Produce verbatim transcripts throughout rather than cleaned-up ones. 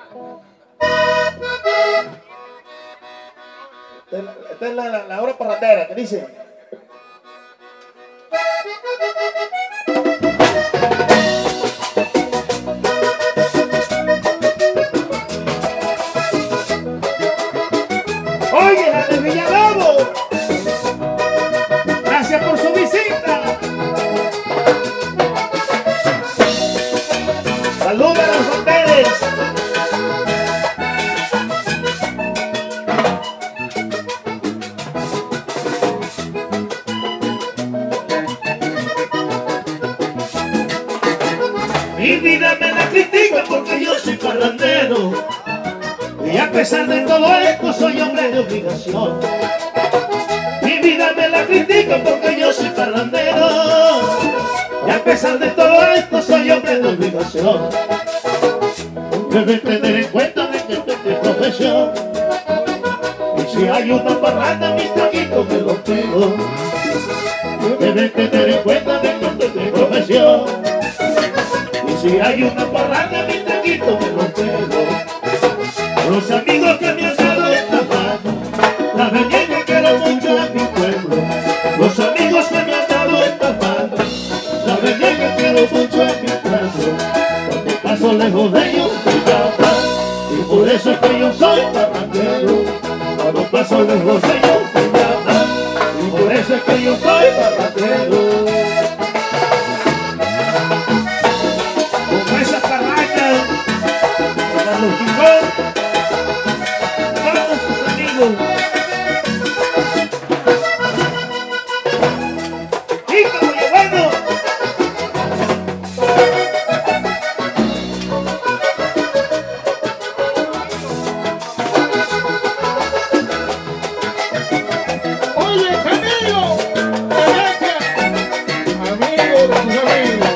Esta es la, la, la hora parrandera, ¿qué dice? Oye, la de Villalobos, gracias por su visita. Saludos a los hoteles. Mi vida me la critican porque yo soy parrandero, y a pesar de todo esto soy hombre de obligación. Mi vida me la critican porque yo soy parrandero, y a pesar de todo esto soy hombre de obligación. Deben tener en cuenta de que esta es mi profesión, y si hay una parranda mis traguitos me los pido. Deben tener en cuenta de que esta es mi profesión, y si hay una parranda mis traguitos me los pido. Los amigos que me han dado esta mano, la verdad que quiero mucho a mi pueblo. Los amigos que me han dado esta mano, la verdad que quiero mucho a mi pueblo. Cuando paso lejos de ellos me llaman, y por eso es que yo soy parrandero. Cuando paso lejos de ellos me llaman, y por eso es que yo soy parrandero. Con esa parranda, para los chicos, y como yo bueno, oye Camilo, amigo de tus amigos.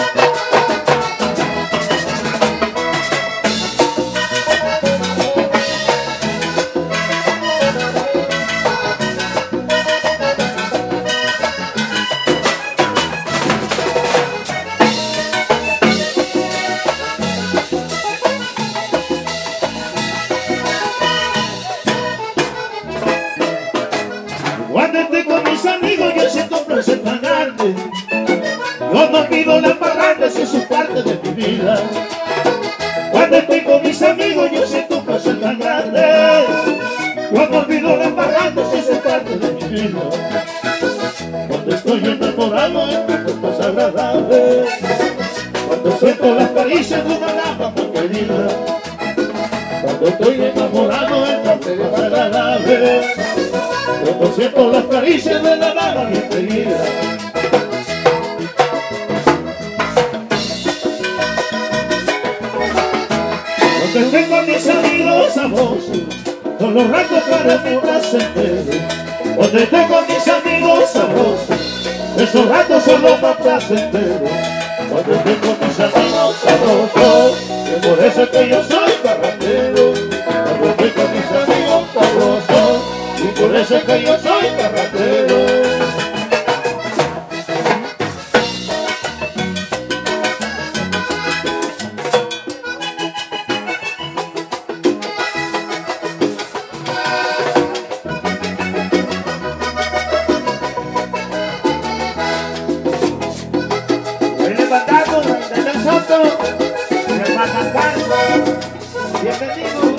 cuando estoy con mis amigos yo siento un placer tan grande. Yo no olvido la parranda, eso es parte de mi vida. Cuando estoy con mis amigos yo siento un placer tan grande. Yo no olvido la parranda, eso es parte de mi vida. Cuando estoy enamorado el tiempo es más agradable. Cuando siento las caricias de una dama muy querida. Cuando estoy enamorado el tiempo es más agradable. Cuando siento las caricias de la dama bien querida. Cuando estoy con mis amigos sabrosos, son los ratos para mi placentero. Cuando estoy con mis amigos sabrosos, esos ratos son los más placenteros. Cuando estoy con mis amigos sabrosos, que por eso es que yo soy parrandero. Cuando estoy con mis amigos sabrosos, y por eso es que yo soy parrandero. El levantado de Del Soto, el Macacán, bienvenido.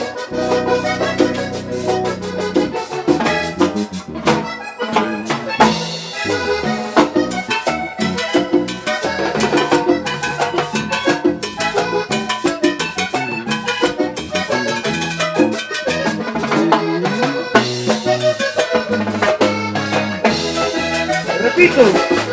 Repito.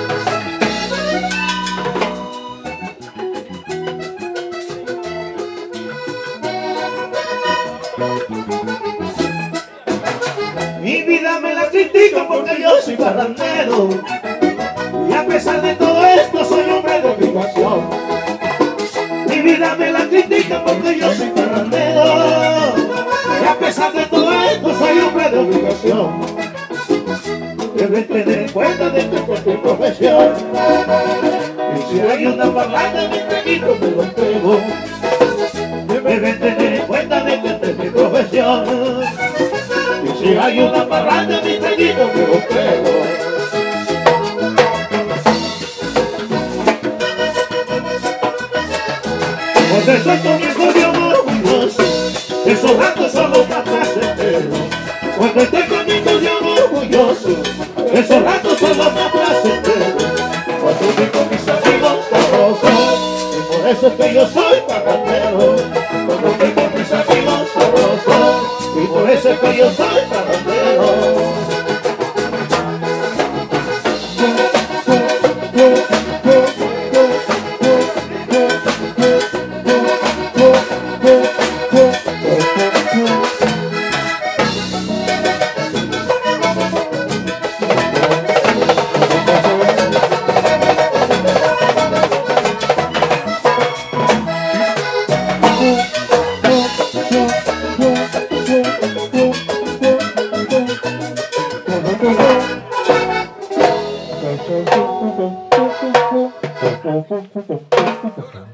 Mi vida me la critican porque yo soy parrandero, y a pesar de todo esto soy hombre de obligación. Mi vida me la critican porque yo soy parrandero, y a pesar de todo esto soy hombre de obligación. Debes tener en cuenta de que es mi profesión, y si hay una parranda mi traguito me lo pego. Debes tener en cuenta diversión. Y si hay una parranda, mi traguito me lo pego. Por eso comienzo de amor orgulloso, esos ratos son los más placenteros. Cuando estoy conmigo de amor orgulloso, esos ratos son los más placenteros. Cuando estoy con mis amigos sabrosos, y por eso es que yo soy parrandero. Cuando estoy con mis amigos sabrosos, y por eso es que yo soy parrandero. Thank you.